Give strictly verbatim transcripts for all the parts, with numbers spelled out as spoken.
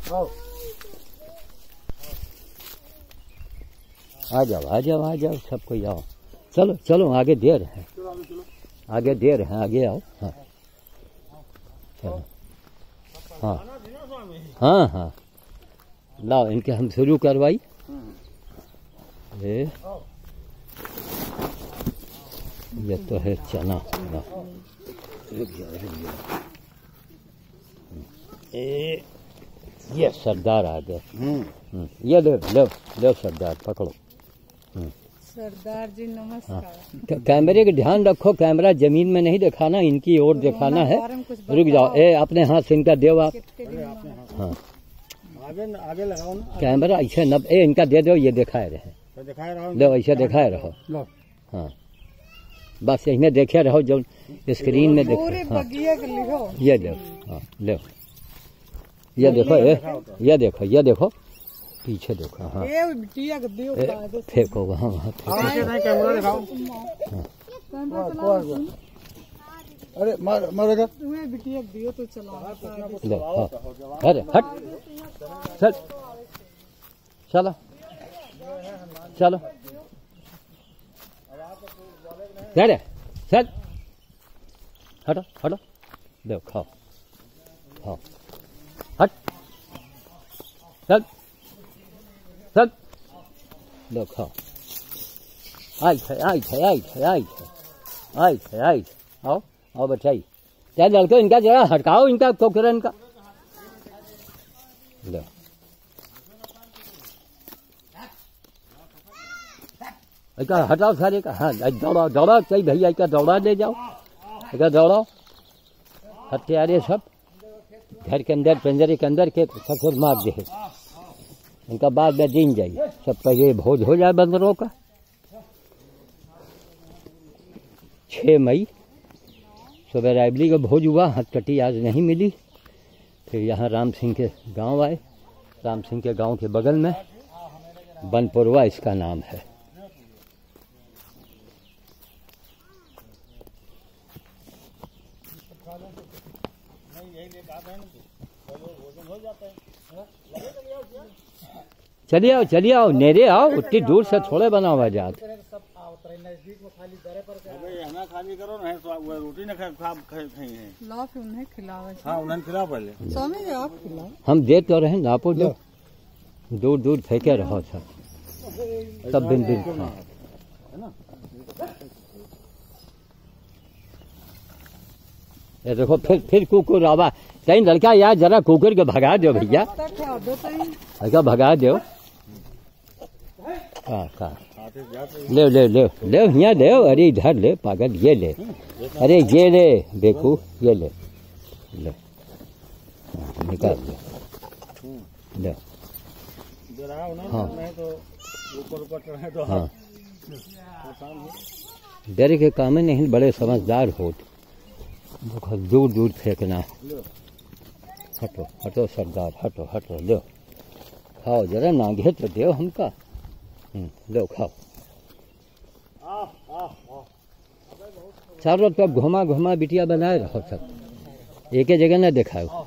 आ जाओ आ जाओ आ जाओ सब कोई आओ। चलो चलो आगे देर है, आगे देर है, आगे आओ। हाँ चलो हाँ हाँ हाँ लाओ इनके हम शुरू करवाई। ये ये तो है चना। रुक जाओ रुक जाओ। ये ये सरदार आ गए। ये ले लो लो सरदार पकड़ो। सरदार जी नमस्कार। हाँ। कैमरे का ध्यान रखो, कैमरा जमीन में नहीं दिखाना, इनकी ओर दिखाना है। रुक जाओ, ए अपने हाथ से इनका दो आप। हाँ आगे आगे लगाओ ना। कैमरा ऐसे न ए इनका दे दो, ये दिखाए रहे। दिखाए रहो लो ऐसे दिखाए रहो। हाँ बस इन्हें देखे रहो जो स्क्रीन में देखो। हाँ ये देखो। हाँ लो ये देखो, ये ये देखो, ये देखो पीछे देखो। हाँ फेंको वहाँ वहाँ कैमरा दिखाओ। अरे मार मारेगा। दियो तो चला लो हाँ अरे हट चल चलो चलो अरे चल हटो हटो लो खाओ खाओ हट चल चल लो खाओ। आई थे आई थे आई थे आई थे आई थे आई थे आओ आओ बताइए क्या लड़के इनका जरा हटकाओ इनका कोकरन का। लो ऐसा हटाओ सारे का। हाँ दौड़ा दौड़ा कई भैया का दौड़ा ले जाओ, ऐसा दौड़ाओ हथियारे सब घर के अंदर पिंजरे के अंदर के सब मार दे। इनका बाद में दिन जाइए सब पहले भोज हो जाए बंदरों का। छः मई सुबह रायबली का भोज हुआ, हथकटी आज नहीं मिली। फिर यहाँ राम सिंह के गांव आए, राम सिंह के गांव के बगल में बनपुरवा इसका नाम है। चलिए आओ चलिए आओ नेरे आओ, उतनी दूर से थोड़े बना हुआ जात। खाली करो ना, रोटी ना खा खाई है। लाओ फिर उन्हें खिलाओ। हाँ उन्हें खिलाओ पहले। स्वामी जी आप खिलाओ। हम दे तो रहे नापो दो, दूर दूर फेंके रहो सब तब बिन बिन खा। ये देखो फिर फिर कुकुर आवा। कहीं लड़का यार जरा कुकुर के भगा दो भैया, ऐसा भगा दो। हाँ हाँ ले ले ले ले यहाँ ले। अरे इधर ले पागल, ये ले। अरे ये ले बेकू, ये ले ले निकाल ले ले। हाँ हाँ डर के काम नहीं, बड़े समझदार हो। देखो दूर दूर फेंकना। हटो हटो सरदार हटो हटो। लो खाओ जरा, नागे तो दो हमका। लो खाओ। चारों तरफ घुमा घुमा बिटिया बनाए रहो सब, एक ही जगह न दिखाओ।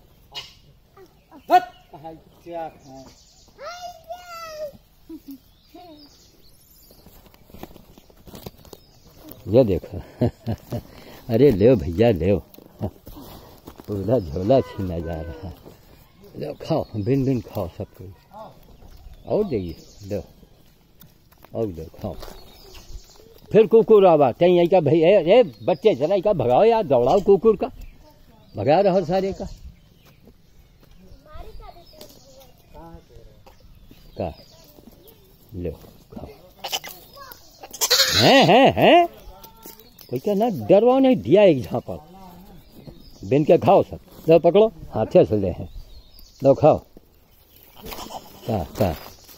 ये देखो अरे ले भैया ले, पूरा झोला छीना जा रहा है। लो खाओ बिन बिन खाओ सब कोई। और जाइए लो और लो खाओ। फिर कुकुर आवा कहीं यही का भाई ए, ए बच्चे जरा का भगाओ यार, दौड़ाओ कुकुर का, भगा रहो सारे का का। लो खाओ। हैं हैं हैं कोई क्या ना डरवा नहीं दिया एक झापा। बिन के खाओ सब। लो पकड़ो हाथे से ले हैं। लो खाओ का का।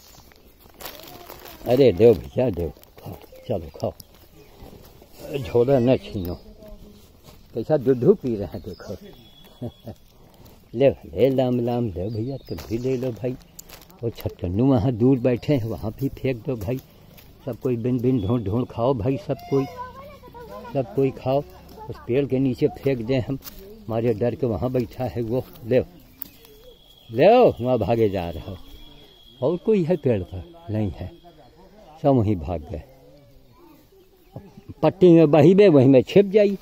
अरे दो भैया दो खाओ, चलो खाओ। झोला न छीनो, कैसा दूध पी रहे हैं देखो। ले ले लाम लाम ले भैया, तुम भी ले लो भाई। और छटन्नू वहाँ दूर बैठे हैं, वहाँ भी फेंक दो भाई। सब कोई बिन बिन ढूंढ ढूंढ खाओ भाई, सब कोई सब कोई खाओ। उस पेड़ के नीचे फेंक दें हम, हमारे डर के वहाँ बैठा है वो। ले ले वहाँ भागे जा रहा हो। और कोई है पेड़ पर? नहीं है, सब वहीं भाग गए। पट्टी में बहीबे वहीं में छिप जाई।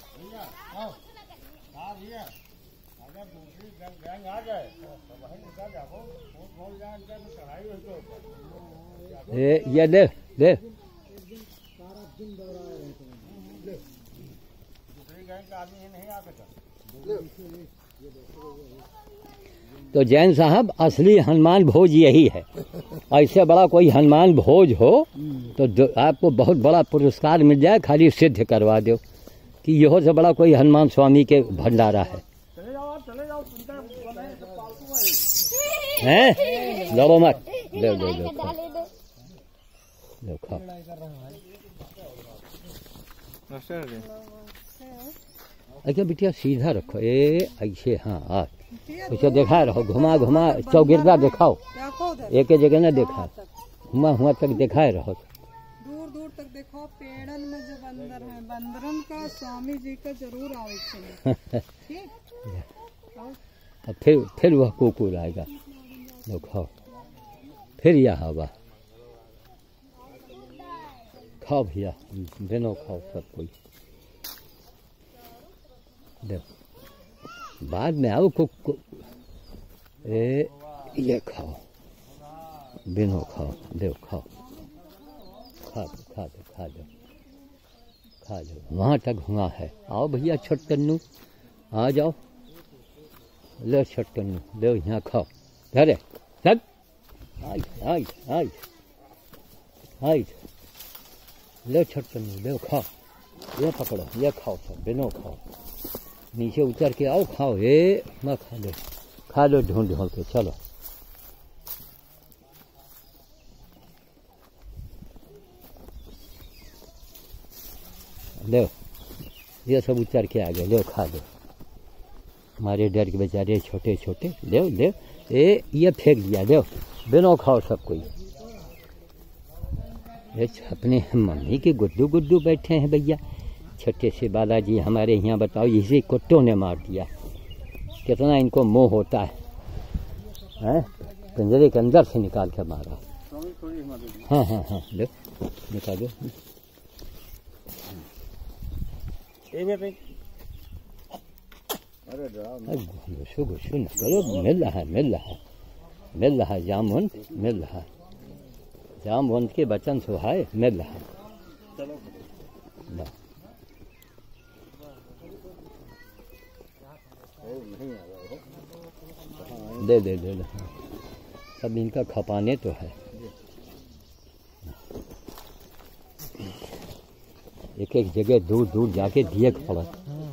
ए, ये ले ले तो जैन साहब असली हनुमान भोज यही है। ऐसे बड़ा कोई हनुमान भोज हो तो आपको बहुत बड़ा पुरस्कार मिल जाए, खाली सिद्ध करवा दो कि यहो से बड़ा कोई हनुमान स्वामी के भंडारा है। हैं? लड़ो मत, ले ले ले खाओ। अच्छा बिटिया सीधा रखो, ए ऐसे, हाँ आ उसे देखा रहो, घुमा घुमा चौगिरदा दिखाओ, एक ही जगह न देखा, घुमा हुआ तक दिखाए रहो, दूर दूर तक देखो। पेड़न में जो बंदर है, बंदरन का स्वामी जी का जरूर आवे। अब फिर फिर वह कुकुर आएगा, लो खाओ, फिर यह हवा खाओ भैया, दोनों खाओ सब कोई। देखो बाद में आओ को, को ए ये खाओ, बिनो खाओ, दो खाओ, खा दो खा दो खा दो खा दो। वहाँ तक हुआ है। आओ भैया छोटकन्नू, आ जाओ, लो छोटकन्नू, दो यहाँ खाओ। अरे सब आई आई आई आई, लो छोटकन्नू, दो खाओ, ये पकड़ो, ये खाओ, सब बिनो खाओ, नीचे उतर के आओ, खाओ। ये मैं खा लो, खा लो ढूंढ ढूंढ के, चलो। लो ये सब उतर के आ गए, लो खा लो। हमारे डर के बेचारे छोटे छोटे, लो लो, ए ये फेंक दिया, लो बिनो खाओ सब कोई। ये अपने मम्मी के गुड्डू गुड्डू बैठे हैं भैया, छोटे से बालाजी हमारे यहाँ, बताओ इसी कुत्तों ने मार दिया। कितना इनको मोह होता है, हैं? पिंजरे के अंदर से निकाल कर मारा। हाँ हाँ हाँ, लो निकालो। घुसो घुसो न करो, मिल रहा है मिल रहा है मिल रहा है, जामुन मिल रहा है, जामुन के बचन सुहाए मिल रहा है। दे दे दे दे, सब इनका खपाने तो है। एक एक जगह दूर दूर जाके दिए पड़ा।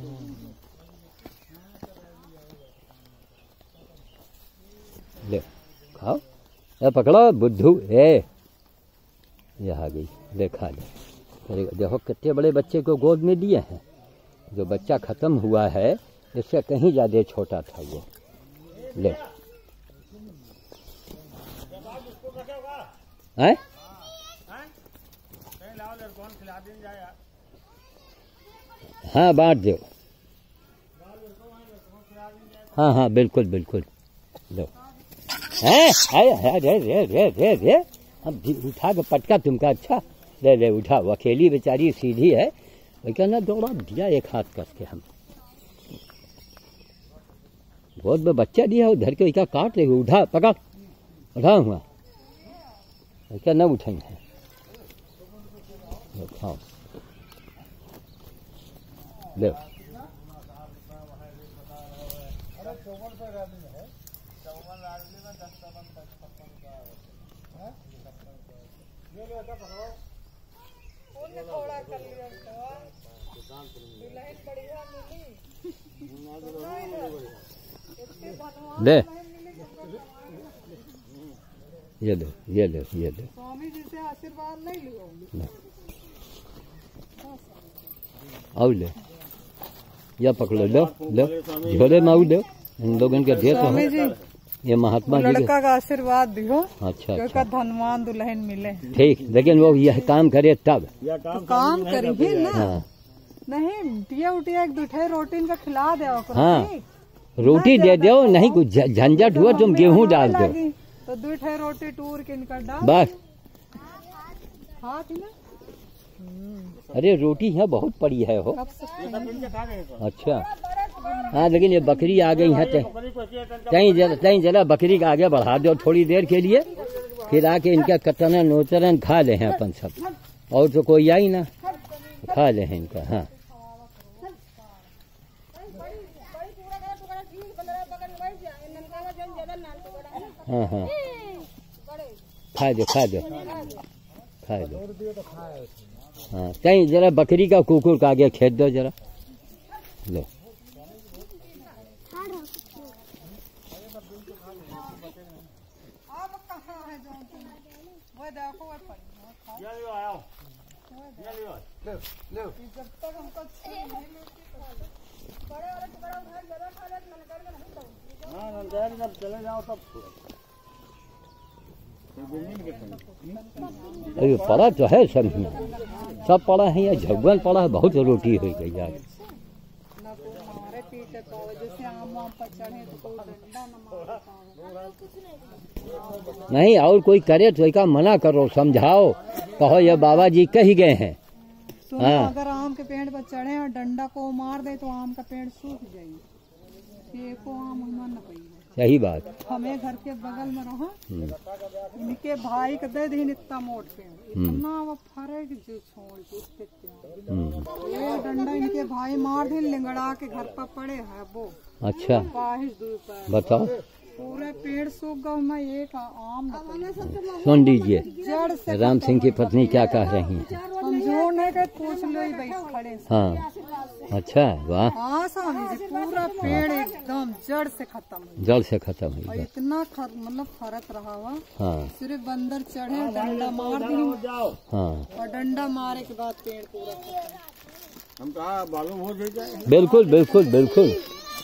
ले खाओ, ए पकड़ो बुद्धू, ए ये आ गई, ले खा ले। देखो कितने बड़े बच्चे को गोद में दिए हैं। जो बच्चा खत्म हुआ है इससे कहीं ज्यादा छोटा था वो। ले हैं? हाँ बांट दो, हाँ हाँ बिल्कुल बिल्कुल, लो हैं? अरे रे रे रे रे रे, अब उठा के पटका तुमका, अच्छा ले ले उठा। अकेली बेचारी सीधी है, वही कहना दौड़ा दिया एक हाथ करके। हम बहुत में बच्चा दिया, उधर के क्या काट रही, उठा पकड़, उठा हुआ क्या न उठाएंगे, खाओ ले। ले ये लो ये लो ये लो, स्वामी जी से आशीर्वाद नहीं लो। आओ ले, या पकड़ो, लो लो झोले में आओ, लो इन लोगों के दे तो है। ये महात्मा जी लड़का का आशीर्वाद दियो, अच्छा अच्छा, धनवान दुल्हन मिले। ठीक, लेकिन वो यह काम करे तब तो काम करिए ना। हाँ। नहीं टिया उटिया एक दूठे रोटी का खिला दे। हाँ रोटी दे दो, नहीं कुछ झंझट हुआ तुम गेहूं डाल दो तो दो ठे रोटी टूर के इनका डाल बस। हाँ थी ना। अरे रोटी यहाँ बहुत पड़ी है हो। कब से अच्छा हाँ, लेकिन ये बकरी आ गई है, कहीं जरा कहीं जरा बकरी का आगे बढ़ा दो थोड़ी देर के लिए, फिर आके इनका कतरन नोचरन खा ले हैं अपन सब, और तो कोई आई ना, खा ले हैं इनका। हाँ हाँ हाँ, खा दो खा दो खा दो। हाँ कहीं जरा बकरी का कुकुर का आगे खेत दो जरा, लो। जब तक हमको जब चले जाओ तब अरे पड़ा तो है सब, सब पड़ा है या झगवन पड़ा है, बहुत रोटी हो गई यार। ना को मारे पीटे पावे, जैसे आम आम पर चढ़े तो कोई डंडा न मारे पावे। नहीं और कोई करे तो एक मना करो, समझाओ, कहो ये बाबा जी कह गए हैं। तो हाँ। अगर आम के पेड़ पर चढ़े और डंडा को मार दे तो आम का पेड़ सूख जाएगी, ये को आम हमार न पाई। सही बात। हमें घर के बगल में रहो, इनके भाई के दे दिन इतना मोट पेड़, इतना वो फरे कि जो छोड़ के ये डंडा इनके भाई मार दे, लिंगड़ा के घर पर पड़े है वो। अच्छा बारिश दूर पर बताओ, पूरे पेड़ सूख गए, मैं एक आम न पाई। सुन लीजिए जड़ से राम सिंह की पत्नी क्या कह रही हैं। कमजोर नहीं गए, पूछ लो ही भाई खड़े से। हाँ अच्छा वाह, हाँ स्वामी जी, पूरा पेड़ एकदम जड़ से खत्म हो जल से खत्म हुई और बात। इतना खर, मतलब फरक रहा हुआ। हाँ सिर्फ बंदर चढ़े डंडा मार दी, हाँ और डंडा मारे के बाद पेड़ पूरा खत्म। हम कहा बालू हो जाए। बिल्कुल बिल्कुल बिल्कुल।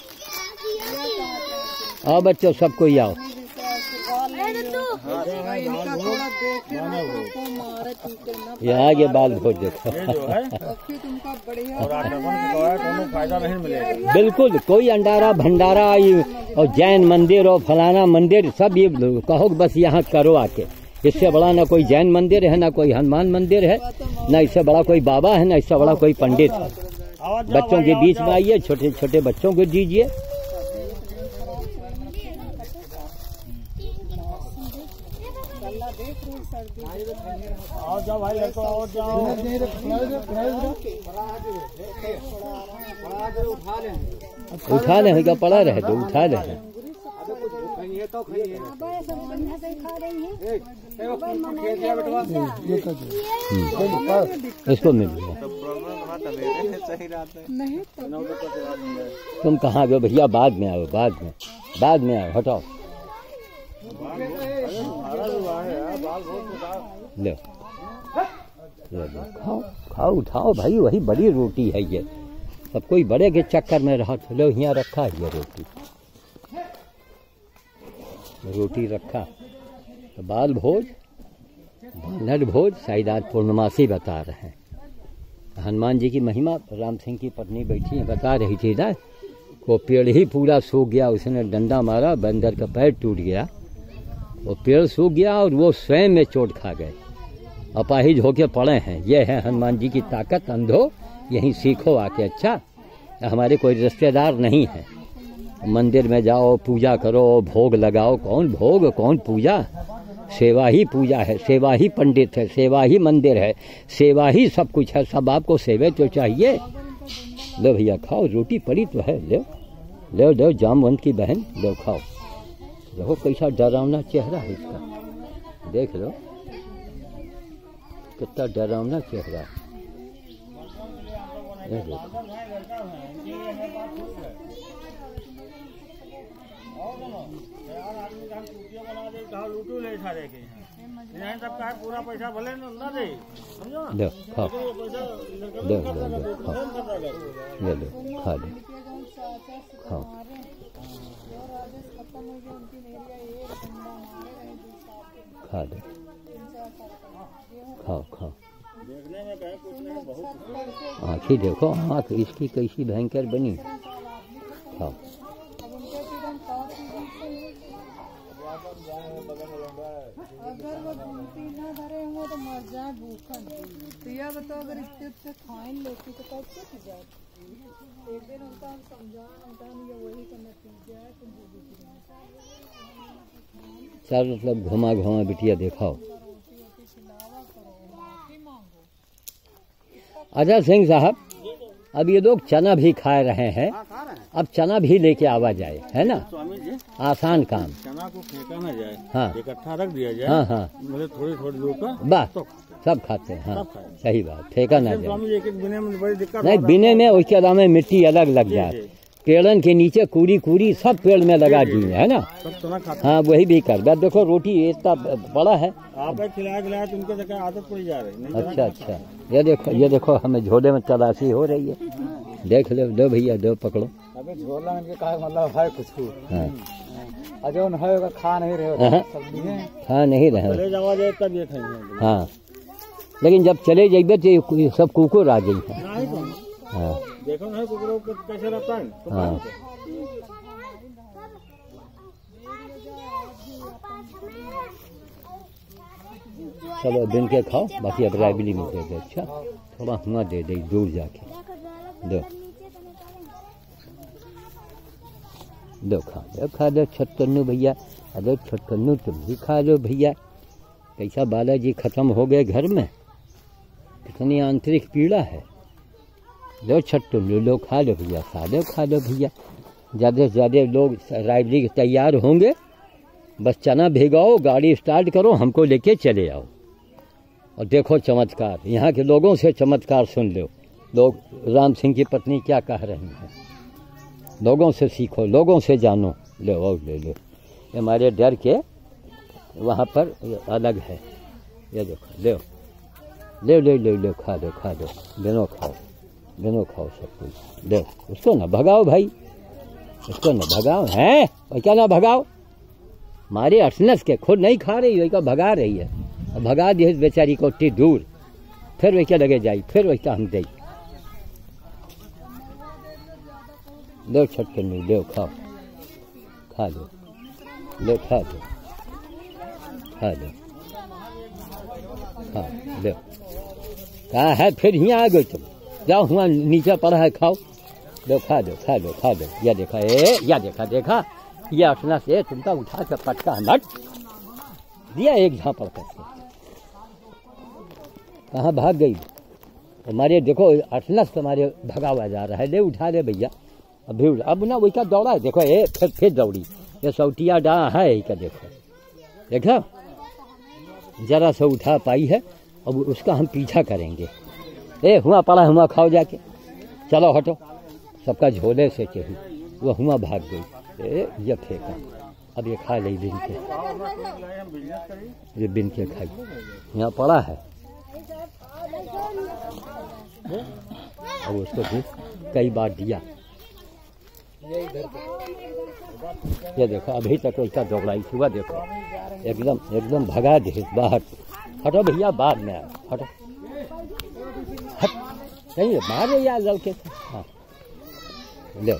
आओ बच्चों सब कोई आओ। इनका थोड़ा देखे ना, उनको मारे पीटे ना, ये आगे बाल भोज देखो। ये जो है और फिर उनका बढ़िया और आटन को है, कोनो फायदा नहीं मिलेगा। बिल्कुल कोई अंडारा भंडारा ये और जैन मंदिर और फलाना मंदिर सब ये कहो बस यहाँ करो आके, इससे बड़ा ना कोई जैन मंदिर है, ना कोई हनुमान मंदिर है, ना इससे बड़ा कोई बाबा है, ना इससे बड़ा कोई पंडित है। बच्चों के बीच में आइए, छोटे छोटे बच्चों को दीजिए। और जाओ भाई लड़को, और जाओ। उठा ले क्या पड़ा रहे तो उठा ले। इसको मिल गया। नहीं तुम कहाँ गए भैया, बाद में आओ, बाद में बाद में आओ, हटाओ लो लो लो, खाओ खाओ उठाओ भाई, वही बड़ी रोटी है ये, सब कोई बड़े के चक्कर में रहा। लो यहाँ रखा है ये रोटी, रोटी रखा। तो बाल भोज बानर भोज शायद आज पूर्णमासी बता रहे हैं। हनुमान जी की महिमा राम सिंह की पत्नी बैठी बता रही थी ना, वो पेड़ ही पूरा सूख गया, उसने डंडा मारा, बंदर का पैर टूट गया, वो पेड़ सूख गया और वो स्वयं में चोट खा गए, अपाहिज होके पड़े हैं। ये है हनुमान जी की ताकत, अंधो यहीं सीखो आके। अच्छा हमारे कोई रिश्तेदार नहीं है, मंदिर में जाओ, पूजा करो, भोग लगाओ। कौन भोग कौन पूजा, सेवा ही पूजा है, सेवा ही पंडित है, सेवा ही मंदिर है, सेवा ही सब कुछ है। सब आपको सेवा तो चाहिए। लो भैया खाओ, रोटी पड़ी तो है, लो लो लो, जामवंत की बहन लो खाओ। देखो कैसा डरावना चेहरा है इसका, देख लो कितना डरावना चेहरा है। लूटू ले सारे के यहाँ सब का पूरा पैसा भले ना दे, समझो ना। लो खाओ, पैसा लो लो लो खाओ, ले लो खा लो, खाओ खा लो, खाओ खाओ। देखने में कहे कुछ नहीं, बहुत आँखें देखो, आँख इसकी कैसी भयंकर बनी। खाओ अगर वो ढूंढती ना धरे होंगे तो मर जाए भूखन। तो यह बताओ अगर इतने इतने फाइन लेती तो कब से की जाए। एक दिन उनका हम समझा उनका ये वही का नतीजा है। तुम सर मतलब घुमा घुमा बिटिया दिखाओ। अजय सिंह साहब, अब ये लोग चना भी खा रहे हैं, अब चना भी लेके आवा जाए, है ना? स्वामी जी, आसान काम। चना को फेंका ना जाए, हाँ इकट्ठा रख दिया जाए। हाँ हाँ, मतलब थोड़ी थोड़ी दूर का बस तो सब खाते हैं। हाँ सब खाते हैं। सही बात, फेंका ना जाए। स्वामी जी एक एक बिने में बड़ी दिक्कत नहीं, बिने में उसके अलावा मिट्टी अलग लग जाए। पेड़न के नीचे कूड़ी कूड़ी सब पेड़ में लगा दी है ना। सब चना खाते हाँ वही भी कर। बस देखो रोटी इतना बड़ा है। आप खिलाया खिलाया तो उनके देखा आदत पड़ जा रही है। अच्छा अच्छा, ये देखो ये देखो हमें झोले में तलाशी हो रही है। देख लो, दो भैया दो पकड़ो। अबे झोला में कहा मतलब है कुछ हाँ अजो न है खा नहीं रहे हाँ, खा नहीं रहे। चले जावा जाए तब ये खाएंगे। हाँ लेकिन जब चले जाइए तो ये सब कुकुर आ गई है। नहीं तो हाँ देखो ना कुकुरों को कैसे रहता है तो हाँ। चलो बिन के खाओ, बाकी अब रायबली में दे दे। अच्छा थोड़ा हुआ दे दे दूर जाके दो दो खा दो खा दो छटकन्नू भैया। अरे छटकन्नू तुम भी खा लो भैया। कैसा बालाजी खत्म हो गए घर में, कितनी आंतरिक पीड़ा है। लो छटकन्नू लो, खा लो भैया, खा लो खा लो भैया। ज़्यादा से ज़्यादा लोग रायबली के तैयार होंगे, बस चना भिगाओ, गाड़ी स्टार्ट करो, हमको लेके चले आओ। और देखो चमत्कार, यहाँ के लोगों से चमत्कार सुन लो। लोग राम सिंह की पत्नी क्या कह रही हैं, लोगों से सीखो, लोगों से जानो। लो और ले लो, ये हमारे डर के वहाँ पर अलग है। ये देखो ले ले ले ले ले खा दो खा दो, बिनो खाओ बिनो खाओ सब कुछ। दो उसको ना भगाओ भाई, उसको ना भगाओ। हैं और क्या ना भगाओ, मारे अठनस के खुद नहीं खा रही है, भगा रही है। भगा दी बेचारी को इतनी दूर, फिर वही क्या लगे जाई, फिर वही का हम दे लो छटकन्नू लो खाओ, खा लो लो खा लो खा लो हाँ लो। कहा है फिर यहाँ आ गए तुम, जाओ हुआ नीचे पड़ा है, खाओ लो खा दो खा दो खा दो। या देखा ए या देखा देखा ये अठना से तुमका उठा के पटका मट दिया एक झापड़ करके। कहाँ भाग गई हमारे, देखो अठनस तुम्हारे भगावा जा रहा है। ले उठा ले भैया, अभी अब ना वही का दौड़ा है। देखो ए फिर फिर दौड़ी, ये सौटिया डा है यही का। देखो देखा जरा सा उठा पाई है, अब उसका हम पीछा करेंगे। ए हुआ पड़ा हुआ खाओ जाके, चलो हटो, सबका झोले से चाहिए। वो हुआ भाग गई। ए ये फेंका, अब ये खा ली बिन के, ये बिन के खाई, यहाँ पड़ा है। अब उसको भी कई बार दिया। ये देखो अभी तक उसका दौड़ाई हुआ, देखो एकदम एकदम भगा दे बाहर। हटो भैया, बाद में आए, हटो हट नहीं मारे यार लड़के। हाँ लो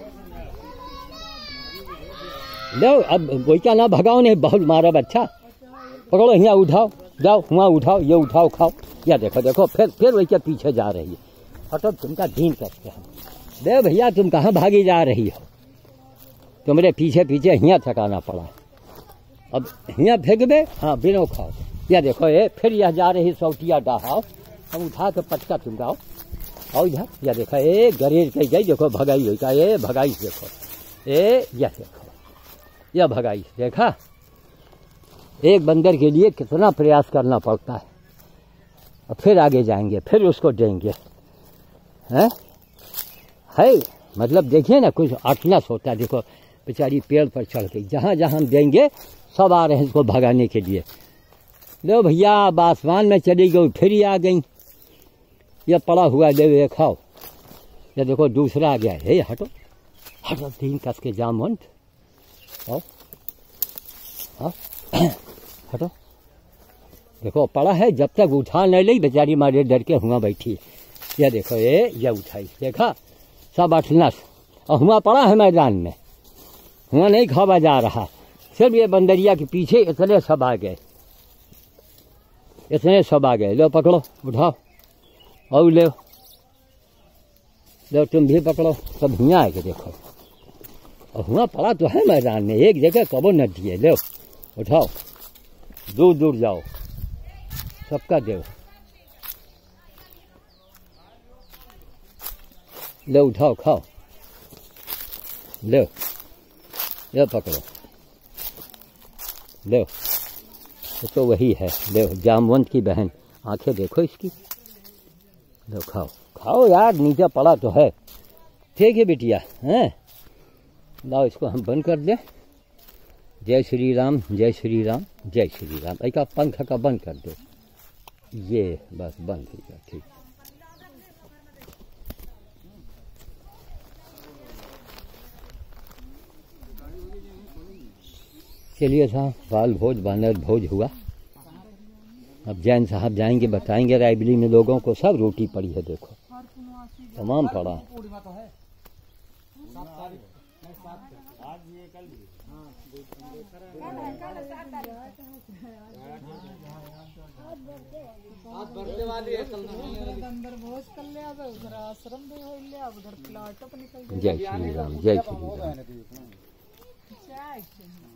लो, अब कोई क्या ना भगाओ, नहीं बहुत मारा बच्चा। पकड़ो यहाँ उठाओ, जाओ वहाँ उठाओ, ये उठाओ खाओ। या देखो देखो फिर फिर वही क्या पीछे जा रही है। हटो तुमका धीन करते हैं। दे भैया तुम कहाँ भागी जा रही हो, तुम्हारे पीछे पीछे यहाँ थकाना पड़ा। अब यहाँ फेंक दे, हाँ बिनो खाओ। या देखो ये फिर यह जा रही सौटिया डहाओ, हम उठा के पटका तुमकाओ आओ इधर। या देखो ए गरेज कही गई, देखो भगाई हुई का ये भगाई, देखो ए यह देखो यह भगाई। देखा एक बंदर के लिए कितना प्रयास करना पड़ता है। और फिर आगे जाएंगे, फिर उसको देंगे। हैं है मतलब देखिए ना, कुछ अटनस होता है। देखो बेचारी पेड़ पर चढ़ गई, जहाँ जहाँ हम देंगे सब आ रहे हैं इसको भगाने के लिए। लो भैया अब आसमान में चली गई, फिर ही आ गई। यह पड़ा हुआ ले ये खाओ। ये देखो दूसरा आ गया है, हटो हटो, तीन कस के जामुन आओ हाँ हटो। देखो पड़ा है, जब तक उठा नहीं ली बेचारी मारे डर के हुआ बैठी। ये देखो ये ये उठाई, देखा सब अठनस और हुआ पड़ा है मैदान में, हुआ नहीं खावा जा रहा। सिर्फ ये बंदरिया के पीछे इतने सब आ गए, इतने सब आ गए। लो पकड़ो, उठाओ और ले लो, तुम भी पकड़ो। सब यहाँ आके देखो, और हुआ पड़ा तो है मैदान में, एक जगह कबो न दिए। लो उठाओ, दूर दूर जाओ, सबका दो। लो उठाओ, खाओ, लो लो पकड़ो, लो। तो वही है, लो जामवंत की बहन, आंखें देखो इसकी। लो खाओ, खाओ यार, नीचे पड़ा तो है। ठीक है बिटिया, हैं? लाओ इसको हम बंद कर दें। जय श्री राम, जय श्री राम, जय श्री राम। एक पंख का बंद कर दो, ये बस बंद हो गया। ठीक, चलिए साहब, बाल भोज बानर भोज हुआ। अब जैन साहब जाएंगे, बताएंगे रायबली में लोगों को। सब रोटी पड़ी है, देखो तमाम पड़ा। जय श्री राम, जय श्री राम।